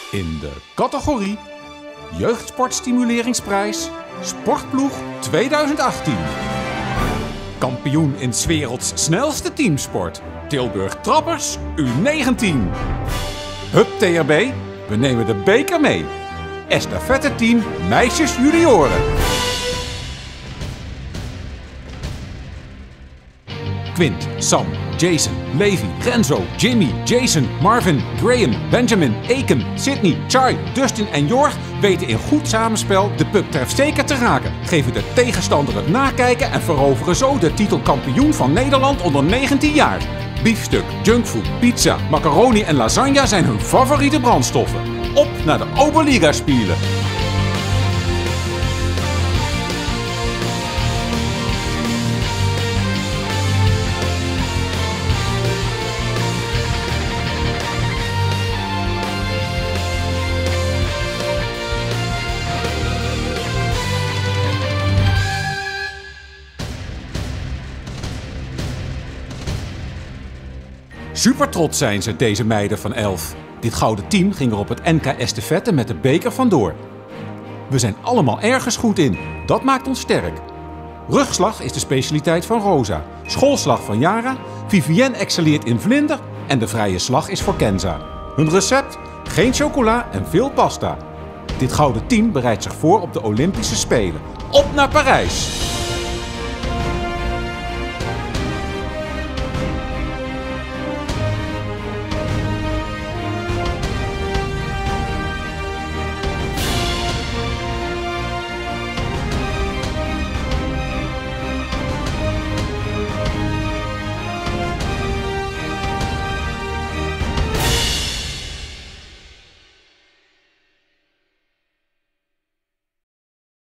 In de categorie Jeugdsportstimuleringsprijs Sportploeg 2018. Kampioen in 's werelds snelste teamsport. Tilburg Trappers U19. Hup TRB, we nemen de beker mee. Estafette team meisjes junioren. Quint, Sam, Jason, Levi, Renzo, Jimmy, Jason, Marvin, Graham, Benjamin, Eken, Sydney, Chai, Dustin en Jorg weten in goed samenspel de puck trefzeker te raken. Geven de tegenstander het nakijken en veroveren zo de titel kampioen van Nederland onder 19 jaar. Biefstuk, junkfood, pizza, macaroni en lasagne zijn hun favoriete brandstoffen. Op naar de Oberliga Spielen! Super trots zijn ze, deze meiden van 11. Dit gouden team ging er op het NK Estafette met de beker vandoor. We zijn allemaal ergens goed in. Dat maakt ons sterk. Rugslag is de specialiteit van Rosa. Schoolslag van Jara. Vivienne excelleert in vlinder. En de vrije slag is voor Kenza. Hun recept? Geen chocola en veel pasta. Dit gouden team bereidt zich voor op de Olympische Spelen. Op naar Parijs!